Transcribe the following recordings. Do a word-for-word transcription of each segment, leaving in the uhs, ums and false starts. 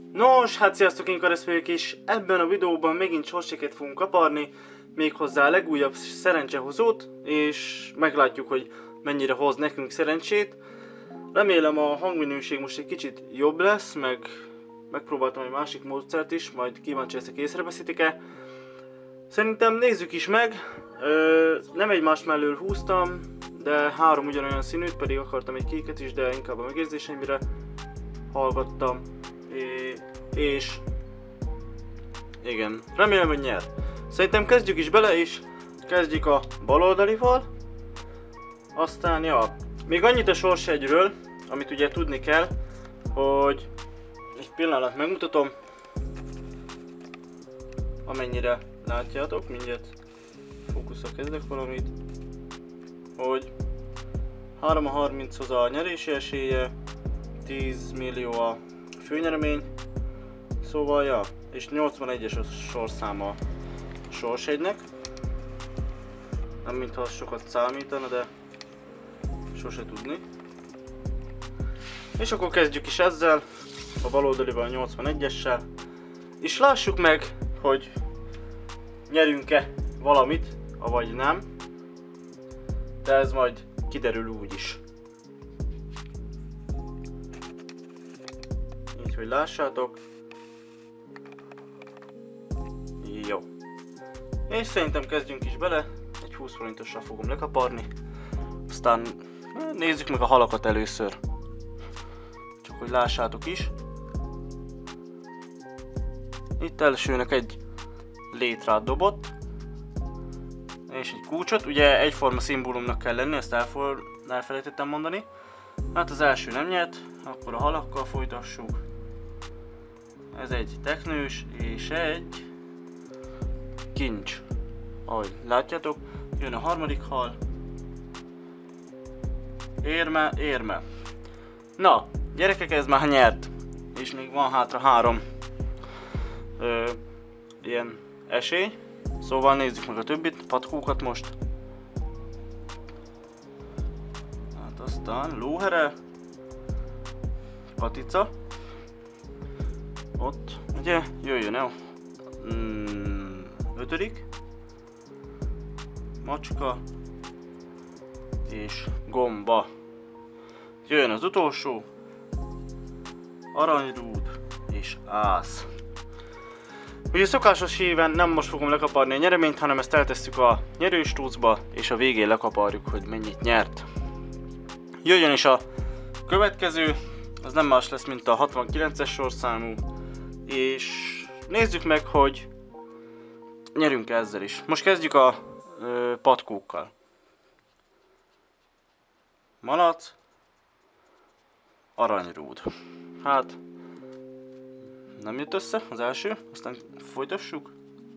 Nos, hát sziasztok, én Karesz vagyok, és ebben a videóban megint sorséket fogunk kaparni, méghozzá a legújabb szerencsehozót, és meglátjuk, hogy mennyire hoz nekünk szerencsét. Remélem a hangminőség most egy kicsit jobb lesz, meg megpróbáltam egy másik módszert is, majd kíváncsi leszek, észreveszitek-e. Szerintem nézzük is meg, Ö, nem egymás mellől húztam, de három ugyanolyan színűt, pedig akartam egy kéket is, de inkább a megérzéseimre hallgattam. É, és igen, remélem, hogy nyer. Szerintem kezdjük is bele, és kezdjük a baloldalival. Aztán, ja, még annyit a sorsjegyről, amit ugye tudni kell, hogy egy pillanat megmutatom, amennyire látjátok, mindjárt fókuszra kezdek valamit, hogy három a harminchoz a nyerési esélye, tíz millió a főnyeremény, szóval ja, és nyolcvanegyes a sorszáma a sorsjegynek. Nem mintha az sokat számítana, de sose tudni. És akkor kezdjük is ezzel, a baloldalival nyolcvanegyessel, és lássuk meg, hogy nyerünk-e valamit, avagy nem, de ez majd kiderül úgyis. Így, hogy lássátok. Jó. És szerintem kezdjünk is bele, egy húsz forintossal fogom lekaparni, aztán nézzük meg a halakat először, csak hogy lássátok is. Itt elsőnek egy létrát dobott, és egy kulcsot, ugye egyforma szimbólumnak kell lenni, ezt elfor, elfelejtettem mondani. Hát az első nem nyert, akkor a halakkal folytassuk. Ez egy teknős és egy kincs. Ahogy látjátok, jön a harmadik hal. Érme, érme. Na, gyerekek, ez már nyert, és még van hátra három ö, ilyen esély. Szóval nézzük meg a többit, patkókat most. Hát aztán lóhere, patica. Ott, ugye, jöjjön el. Mm, ötödik. Macska. És gomba. Jöjjön az utolsó. Aranyrúd és ász. Ugye szokásos híven nem most fogom lekaparni a nyereményt, hanem ezt eltesszük a nyerőstúzba, és a végén lekaparjuk, hogy mennyit nyert. Jöjjön is a következő, az nem más lesz, mint a hatvankilences sorszámú, és nézzük meg, hogy nyerünk ezzel is. Most kezdjük a ö, patkókkal. Malac, aranyrúd. Hát nem jött össze az első, aztán folytassuk.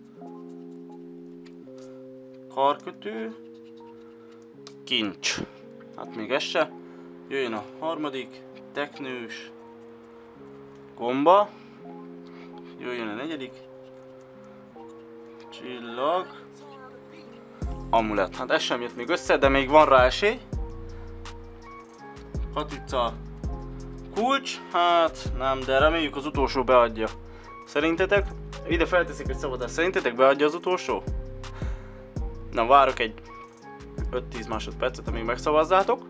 Karkötő, kincs. Hát még ez se. Jöjjön a harmadik, teknős, gomba. Jöjjön a negyedik, csillag, amulett. Hát ez sem jött még össze, de még van rá esély. Patica, kulcs, hát nem, de reméljük az utolsó beadja. Szerintetek? Ide felteszik egy szavazást. Szerintetek beadja az utolsó? Na, várok egy öt-tíz másodpercet, amíg megszavazzátok.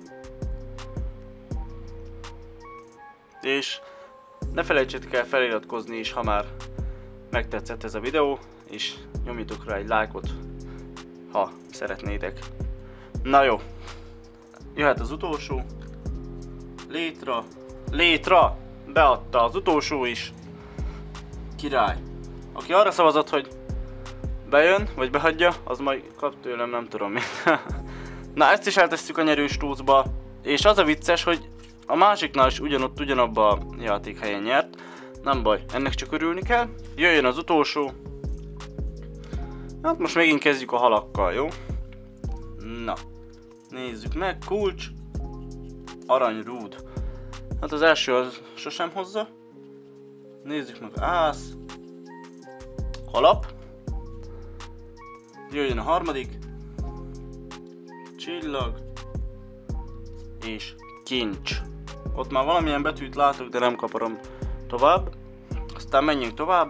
És ne felejtsétek el feliratkozni is, ha már megtetszett ez a videó, és nyomjatok rá egy lájkot, ha szeretnétek. Na jó, jöhet az utolsó. Létra, létra, beadta az utolsó is. Király. Aki arra szavazott, hogy bejön, vagy behagyja, az majd kap tőlem nem tudom mit. Na, ezt is eltesszük a nyerőstúzba, és az a vicces, hogy a másiknál is ugyanott, ugyanabba a játékhelyen nyert. Nem baj, ennek csak örülni kell. Jöjjön az utolsó. Hát most megint kezdjük a halakkal, jó? Na, nézzük meg, kulcs, aranyrúd. Hát az első az sosem hozza. Nézzük meg, ász, kalap. Jöjjön a harmadik, csillag és kincs. Ott már valamilyen betűt látok, de nem kaparom tovább. Aztán menjünk tovább.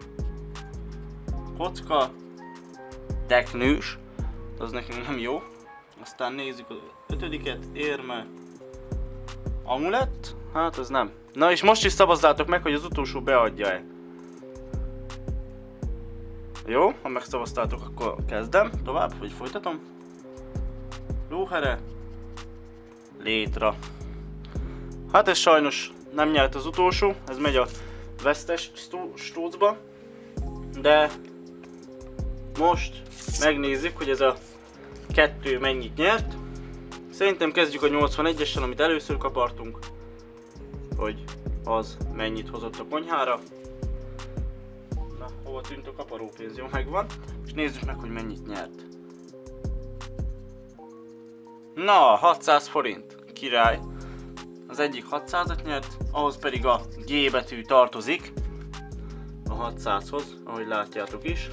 Kocka. Teknős. Az nekünk nem jó. Aztán nézzük az ötödiket. Érme. Amulett. Hát az nem. Na és most is szavazzátok meg, hogy az utolsó beadja-e. Jó, ha megszavaztátok, akkor kezdem tovább, vagy folytatom. Lóhere. Létra. Hát ez sajnos nem nyert az utolsó, ez megy a vesztes strócba. De most megnézzük, hogy ez a kettő mennyit nyert. Szerintem kezdjük a nyolcvanegyessel, amit először kapartunk. Hogy az mennyit hozott a konyhára. Na, hova tűnt a kaparópénz? Jó, megvan. És nézzük meg, hogy mennyit nyert. Na, hatszáz forint. Király. Az egyik hatszázat nyert, ahhoz pedig a G betű tartozik. A hatszázhoz, ahogy látjátok is.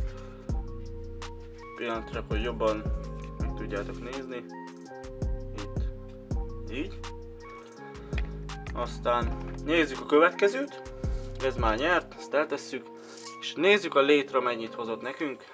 Pillanatra, hogy jobban meg tudjátok nézni. Itt. Így. Aztán nézzük a következőt. Ez már nyert, ezt eltesszük. És nézzük a létre mennyit hozott nekünk.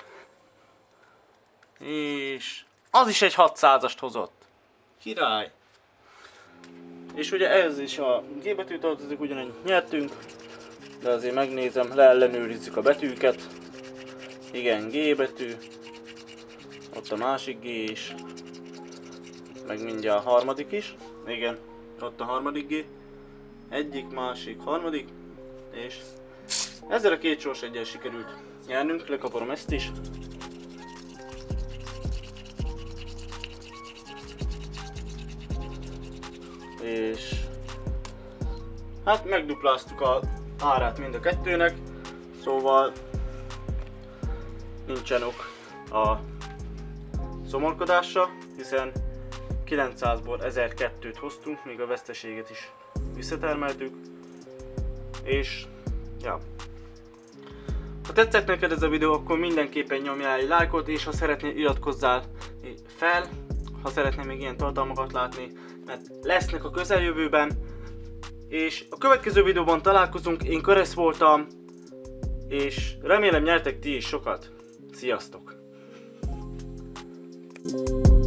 És az is egy hatszázast hozott. Király! És ugye ez is a G betű tartozik, ugyanannyi nyertünk. De azért megnézem, leellenőrizzük a betűket. Igen, G betű. Ott a másik G is. Meg mindjárt a harmadik is. Igen, ott a harmadik G. Egyik, másik, harmadik. És ezzel a két sors eggyel sikerült nyernünk. Lekaparom ezt is. És hát megdupláztuk a árát mind a kettőnek, szóval nincsen ok a szomorkodásra, hiszen kilencszázból ezerkettőt hoztunk, még a veszteséget is visszatermeltük, és ja. Ha tetszett neked ez a videó, akkor mindenképpen nyomjál egy lájkot, és ha szeretnél, iratkozzál fel, ha szeretnél még ilyen tartalmakat látni, mert lesznek a közeljövőben. És a következő videóban találkozunk, én Karesz voltam, és remélem nyertek ti is sokat. Sziasztok!